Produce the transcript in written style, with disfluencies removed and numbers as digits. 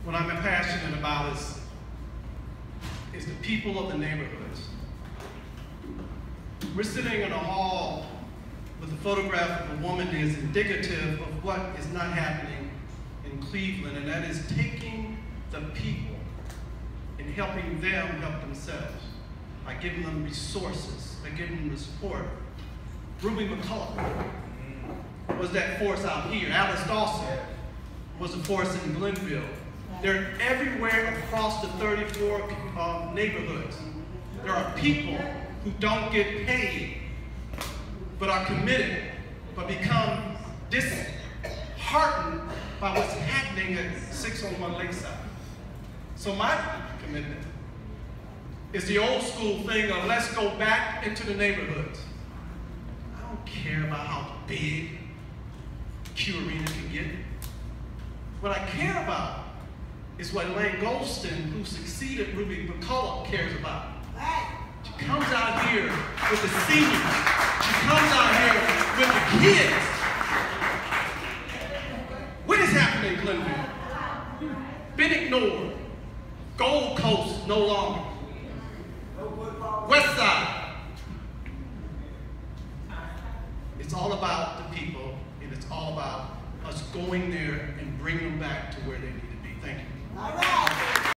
what I'm passionate about is the people of the neighborhoods. We're sitting in a hall with a photograph of a woman that is indicative of what is not happening in Cleveland, and that is taking the people and helping them help themselves by giving them resources, by giving them the support. Ruby McCullough was that force out here. Alice Dawson was a force in Glenville. They're everywhere across the 34 neighborhoods. There are people who don't get paid, but are committed, but become disheartened by what's happening at 601 Lakeside. So my commitment is the old school thing of let's go back into the neighborhoods. I don't care about how big Q Arena can get. What I care about is what Elaine Goldston, who succeeded Ruby McCullough, cares about. She comes out here with the seniors. She comes out here with the kids. What is happening in Glenville? Been ignored. Gold Coast no longer. West Side. It's all about the people, and it's all about us going there and bringing them back to where they need to be. Thank you. All right.